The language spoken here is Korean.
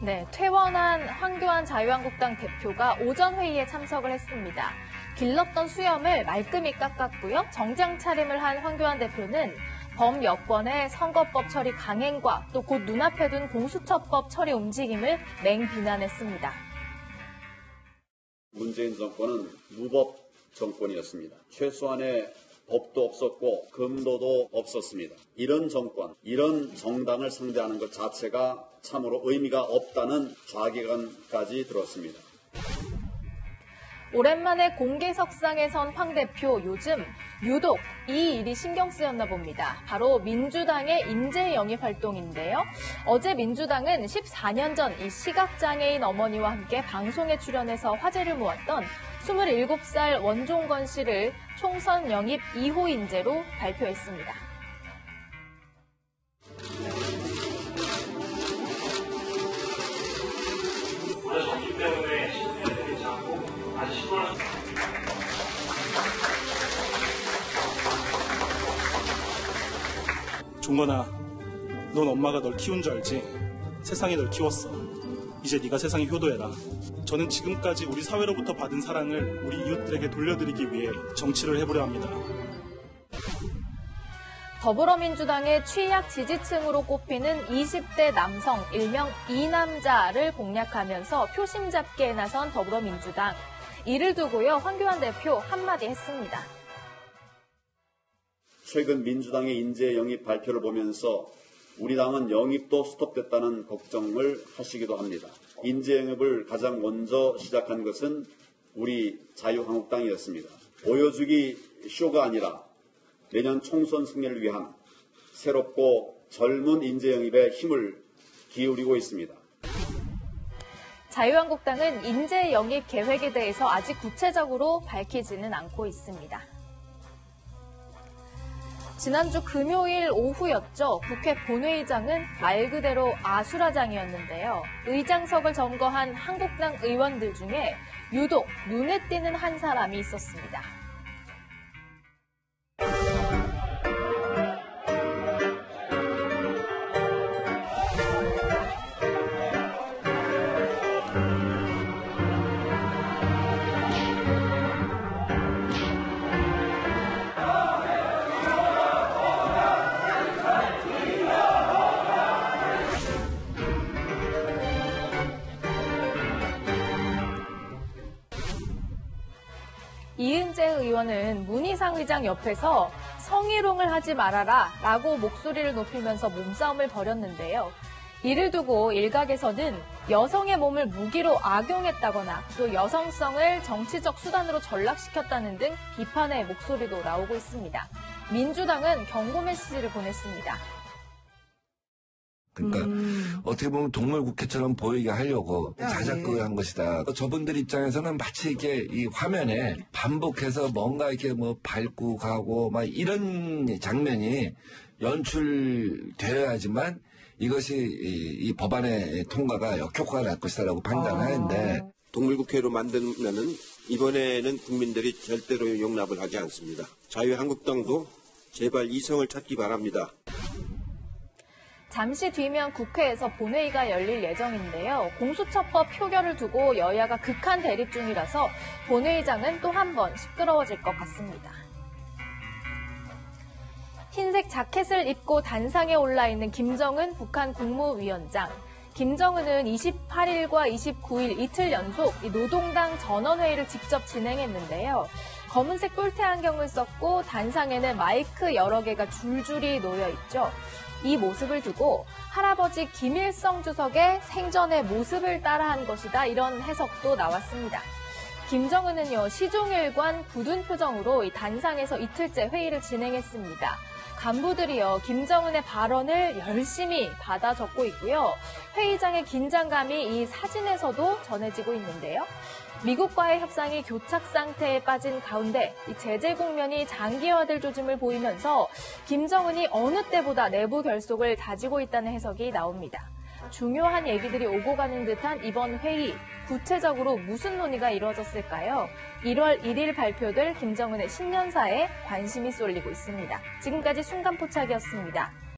네, 퇴원한 황교안 자유한국당 대표가 오전 회의에 참석을 했습니다. 길렀던 수염을 말끔히 깎았고요. 정장 차림을 한 황교안 대표는 범여권의 선거법 처리 강행과 또 곧 눈앞에 둔 공수처법 처리 움직임을 맹비난했습니다. 문재인 정권은 무법 정권이었습니다. 최소한의 법도 없었고 금도도 없었습니다. 이런 정권, 이런 정당을 상대하는 것 자체가 참으로 의미가 없다는 자괴감까지 들었습니다. 오랜만에 공개석상에 선 황 대표, 요즘 유독 이 일이 신경 쓰였나 봅니다. 바로 민주당의 인재 영입 활동인데요. 어제 민주당은 14년 전 이 시각장애인 어머니와 함께 방송에 출연해서 화제를 모았던 27살 원종건 씨를 총선 영입 2호 인재로 발표했습니다. 올해 정기 때문에 신뢰되지 않고 아직 시도를 종건아, 넌 엄마가 널 키운 줄 알지? 세상이 널 키웠어. 이제 네가 세상에 효도해라. 저는 지금까지 우리 사회로부터 받은 사랑을 우리 이웃들에게 돌려드리기 위해 정치를 해보려 합니다. 더불어민주당의 취약 지지층으로 꼽히는 20대 남성, 일명 이남자를 공략하면서 표심 잡기에 나선 더불어민주당. 이를 두고요, 황교안 대표 한마디 했습니다. 최근 민주당의 인재 영입 발표를 보면서 우리 당은 영입도 스톱됐다는 걱정을 하시기도 합니다. 인재 영입을 가장 먼저 시작한 것은 우리 자유한국당이었습니다. 보여주기 쇼가 아니라 내년 총선 승리를 위한 새롭고 젊은 인재 영입에 힘을 기울이고 있습니다. 자유한국당은 인재 영입 계획에 대해서 아직 구체적으로 밝히지는 않고 있습니다. 지난주 금요일 오후였죠. 국회 본회의장은 말 그대로 아수라장이었는데요. 의장석을 점거한 한국당 의원들 중에 유독 눈에 띄는 한 사람이 있었습니다. 이은재 의원은 문희상 의장 옆에서 성희롱을 하지 말아라 라고 목소리를 높이면서 몸싸움을 벌였는데요. 이를 두고 일각에서는 여성의 몸을 무기로 악용했다거나 또 여성성을 정치적 수단으로 전락시켰다는 등 비판의 목소리도 나오고 있습니다. 민주당은 경고 메시지를 보냈습니다. 그러니까 어떻게 보면 동물국회처럼 보이게 하려고 자작극을 한 것이다. 저분들 입장에서는 마치 이렇게 이 화면에 반복해서 뭔가 이렇게 뭐 밟고 가고 막 이런 장면이 연출되어야지만 이것이 이 법안의 통과가 역효과가 날 것이다라고 판단하는데 동물국회로 만들면은 이번에는 국민들이 절대로 용납을 하지 않습니다. 자유한국당도 제발 이성을 찾기 바랍니다. 잠시 뒤면 국회에서 본회의가 열릴 예정인데요. 공수처법 표결을 두고 여야가 극한 대립 중이라서 본회의장은 또 한 번 시끄러워질 것 같습니다. 흰색 자켓을 입고 단상에 올라 있는 김정은 북한 국무위원장. 김정은은 28일과 29일 이틀 연속 노동당 전원회의를 직접 진행했는데요. 검은색 뿔테 안경을 썼고 단상에는 마이크 여러 개가 줄줄이 놓여 있죠. 이 모습을 두고 할아버지 김일성 주석의 생전의 모습을 따라한 것이다, 이런 해석도 나왔습니다. 김정은은요, 시종일관 굳은 표정으로 이 단상에서 이틀째 회의를 진행했습니다. 간부들이요, 김정은의 발언을 열심히 받아 적고 있고요. 회의장의 긴장감이 이 사진에서도 전해지고 있는데요. 미국과의 협상이 교착 상태에 빠진 가운데 이 제재 국면이 장기화될 조짐을 보이면서 김정은이 어느 때보다 내부 결속을 다지고 있다는 해석이 나옵니다. 중요한 얘기들이 오고 가는 듯한 이번 회의, 구체적으로 무슨 논의가 이루어졌을까요? 1월 1일 발표될 김정은의 신년사에 관심이 쏠리고 있습니다. 지금까지 순간포착이었습니다.